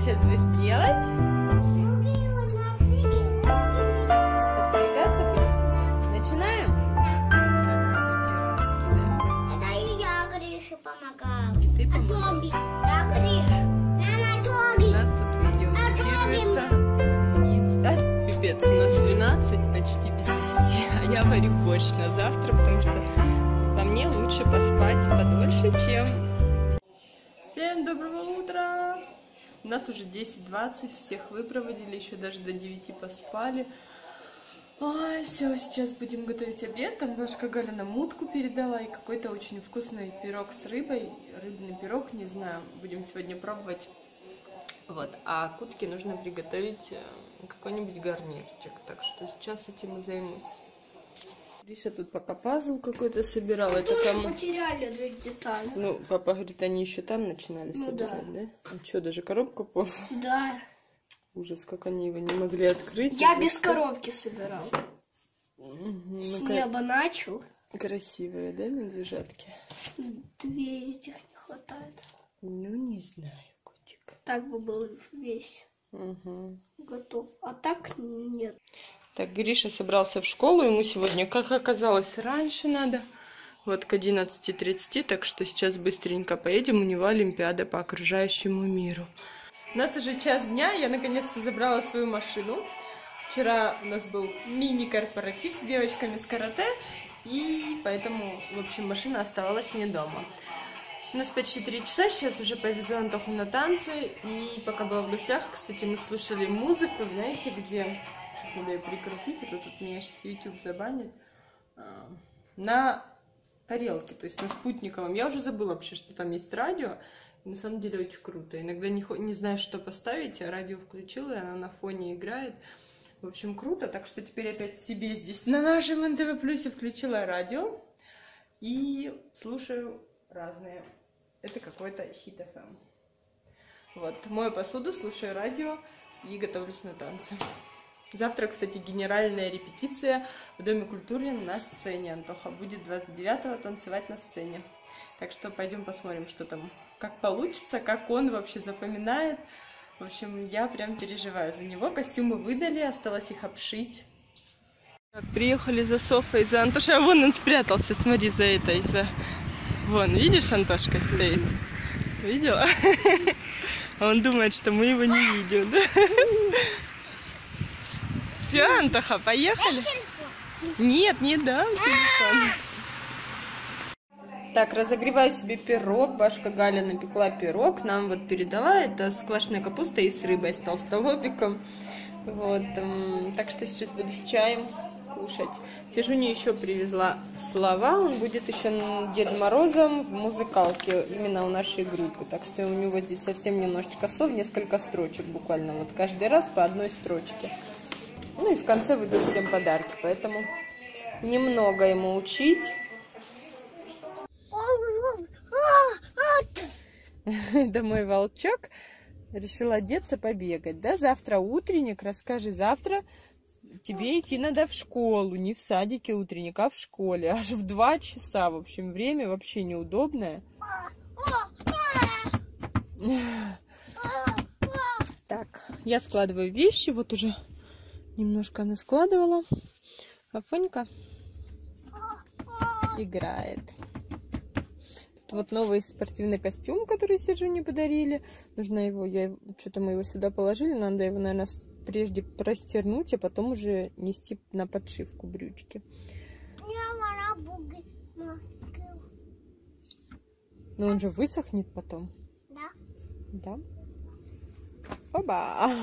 сейчас будешь делать? Отвлекаться будем? Начинаем? Это и я Грише помогала. И ты помогала? Да, Гриша. У нас тут видео монтируется. И пипец, у нас 12, почти без 10. А я варю борщ на завтра, потому что по мне лучше поспать подольше, чем... Всем доброго утра! У нас уже 10:20, всех выпроводили, еще даже до 9 поспали. Ой, все, сейчас будем готовить обед. Там бабушка Галя нам утку передала и какой-то очень вкусный пирог с рыбой. Рыбный пирог, не знаю, будем сегодня пробовать. Вот, а к утке нужно приготовить какой-нибудь гарнирчик, так что сейчас этим и займусь. Риша тут пока пазл какой-то собирал. Мы это тоже кому? потеряли две детали. Ну, папа говорит, они еще там начинали собирать, да? А что, даже коробку полную? Да. Ужас, как они его не могли открыть. Я без коробки собирал. С Ну-ка. неба начал. Красивые, да, медвежатки? Две этих не хватает. Ну, не знаю, котик. Так бы был весь готов. А так нет. Так, Гриша собрался в школу, ему сегодня, как оказалось, раньше надо. Вот к 11:30, так что сейчас быстренько поедем, у него олимпиада по окружающему миру. У нас уже час дня, я наконец-то забрала свою машину. Вчера у нас был мини-корпоратив с девочками с карате, и поэтому, в общем, машина оставалась не дома. У нас почти 3 часа, сейчас уже повезу Антоху на танцы, и пока была в гостях, кстати, мы слушали музыку, знаете, где... Сейчас надо ее прикрутить, а то тут меня сейчас YouTube забанит. На тарелке, то есть на спутниковом. Я уже забыла вообще, что там есть радио. И на самом деле очень круто. Иногда не знаешь, что поставить, а радио включила, и она на фоне играет. В общем, круто. Так что теперь опять себе здесь на нашем НТВ Плюсе включила радио. И слушаю разные. Это какой-то Hit FM. Вот, мою посуду, слушаю радио и готовлюсь на танцы. Завтра, кстати, генеральная репетиция в Доме культуры на сцене. Антоха будет 29-го танцевать на сцене. Так что пойдем посмотрим, что там, как получится, как он вообще запоминает. В общем, я прям переживаю за него. Костюмы выдали, осталось их обшить. Так, приехали за Софой, за Антошей. А вон он спрятался, смотри, за этой, за... Вон, видишь, Антошка стоит? Видела? А он думает, что мы его не видим, да? Все, Антоха, поехали? Нет, не дам телефон. Так, разогреваю себе пирог. Бабушка Галя напекла пирог. Нам вот передала. Это с квашеной капустой и с рыбой, с толстолобиком. Вот. Так что сейчас буду с чаем кушать. Сижуне еще привезла слова. Он будет еще Дедом Морозом в музыкалке. Именно у нашей группы. Так что у него здесь совсем немножечко слов. Несколько строчек буквально. Вот каждый раз по одной строчке. Ну и в конце выдаст всем подарки, поэтому немного ему учить. Это мой волчок. Решил одеться, побегать, да? Завтра утренник, расскажи, завтра тебе идти надо в школу, не в садике утренник, а в школе. Аж в 2 часа, в общем, время вообще неудобное. Так, я складываю вещи, вот уже... Немножко она складывала, а Фонька играет. Тут вот новый спортивный костюм, который Сержуне подарили. Нужно его, что-то мы его сюда положили, надо его, наверное, прежде простернуть, а потом уже нести на подшивку брючки. Но он же высохнет потом. Да. Да. Оба!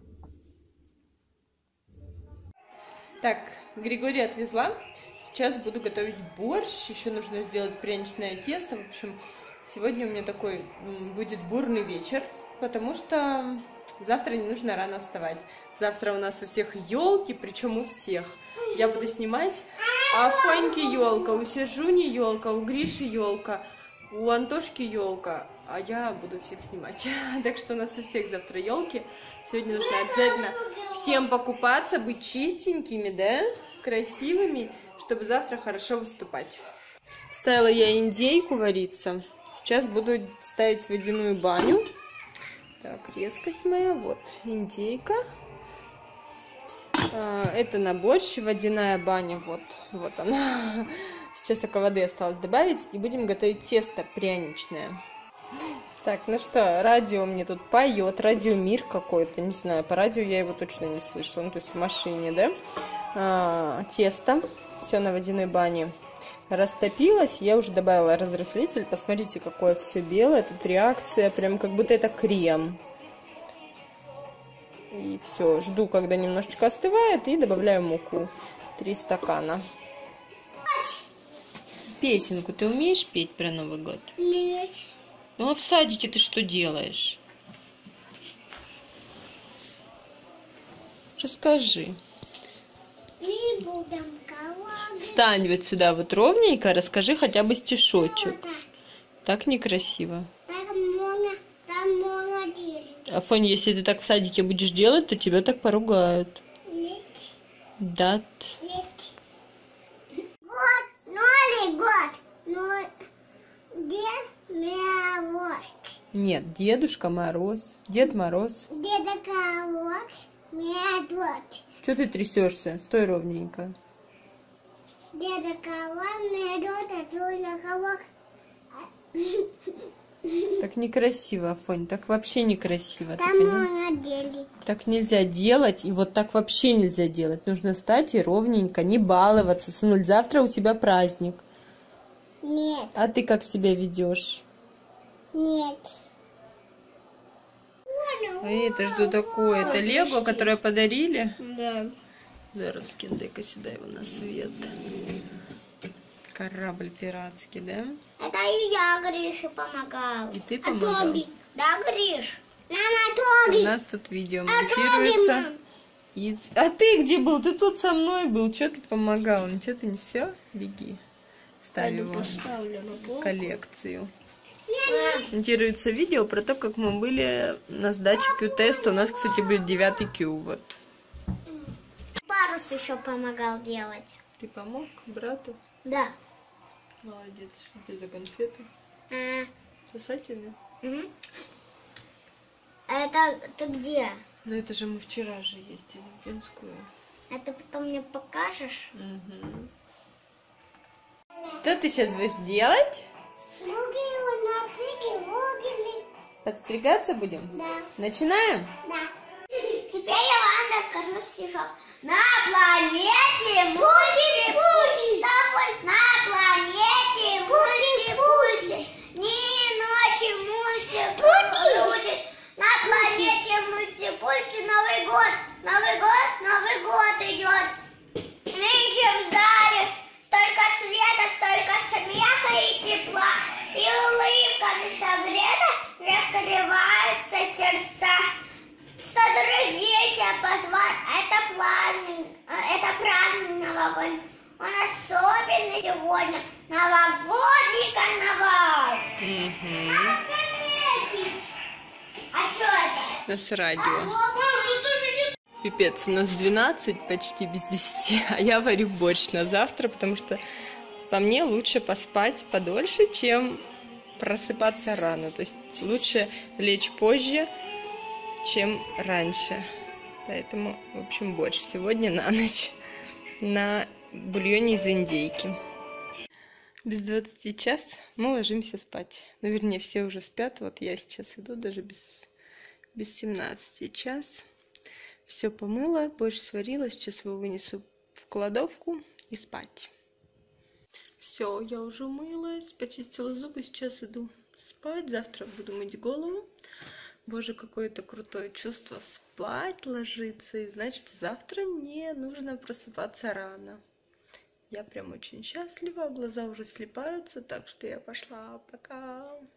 Так, Григория отвезла. Сейчас буду готовить борщ. Еще нужно сделать пряничное тесто. В общем, сегодня у меня такой будет бурный вечер, потому что завтра не нужно рано вставать. Завтра у нас у всех елки, причем у всех. Я буду снимать. А у Фоньки елка, у Сержуни елка, у Гриши елка, у Антошки елка. А я буду всех снимать. Так что у нас у всех завтра елки. Сегодня нужно обязательно всем покупаться, быть чистенькими, да, красивыми, чтобы завтра хорошо выступать. Ставила я индейку вариться. Сейчас буду ставить водяную баню. Так, резкость моя, вот, индейка. Это на борщ, водяная баня, вот она. Сейчас только воды осталось добавить, и будем готовить тесто пряничное. Так, ну что, радио мне тут поет, радиомир какой-то, не знаю, по радио я его точно не слышала, ну то есть в машине, да. Тесто, все на водяной бане растопилось, я уже добавила разрыхлитель, посмотрите, какое все белое, тут реакция, прям как будто это крем. И все, жду, когда немножечко остывает, и добавляю муку, 3 стакана. Песенку ты умеешь петь про Новый год? Нет. Ну а в садике ты что делаешь? Расскажи. Мы будем колоды. Встань вот сюда вот ровненько, расскажи хотя бы стишочек. Так некрасиво. Там много делить. Афонь, если ты так в садике будешь делать, то тебя так поругают. Нет. Да. Нет. Год, Новый год. Но Дед Мороз. Нет, Дедушка Мороз, Дед Мороз. Деда Мороз. Медведь. Что ты трясешься? Стой ровненько. Деда Мороз, медведь, а Деда Мороз. Так некрасиво, Афонь, так вообще некрасиво. Там много делить. Так нельзя делать, и вот так вообще нельзя делать. Нужно встать и ровненько, не баловаться. Сынуль, завтра у тебя праздник. Нет. А ты как себя ведешь? Нет. А это что такое? Это Лего, которое подарили? Да. Зараз дай-ка сюда его на свет. Корабль пиратский, да? Это и я Грише помогал. И ты помогал? Да, Гриш? Мама, У Тоби. нас тут видео монтируется. А ты где был? Ты тут со мной был. Что ты помогал? Ну что ты не все? Беги. Ставь его в коллекцию. Монтируется видео про то, как мы были на сдаче Q-теста. У нас, кстати, будет 9 Q. Вот. Парус еще помогал делать. Ты помог брату? Да. Молодец. Что это за конфеты? Сосательные? Это ты где? Ну это же мы вчера же ездили в Динскую. Это потом мне покажешь? Угу. Что ты сейчас будешь делать? Подстригаться будем? Да. Начинаем? Да. Теперь я вам расскажу стишок. На планете мульти-пульти. На планете мульти-пульти. Ни ночи мульти-пульти. На планете мульти-пульти Новый год. Новый год идет. Нынче в зале столько света, столько смеха и тепла. И улыбками согрета раскрываются сердца. Что друзей себя позвать, это праздник новогодний. Он особенный сегодня, новогодний карнавал. А что это? У нас радио. Пипец, у нас 12, почти без 10, а я варю борщ на завтра, потому что по мне лучше поспать подольше, чем просыпаться рано. То есть лучше лечь позже, чем раньше. Поэтому, в общем, борщ сегодня на ночь на бульоне из индейки. Без 20 час мы ложимся спать. Ну, вернее, все уже спят. Вот я сейчас иду даже без 17 час. Все помыла, борщ сварила. Сейчас его вынесу в кладовку и спать. Все, я уже умылась, почистила зубы. Сейчас иду спать. Завтра буду мыть голову. Боже, какое-то крутое чувство спать ложиться. И значит, завтра не нужно просыпаться рано. Я прям очень счастлива. Глаза уже слипаются, так что я пошла. Пока.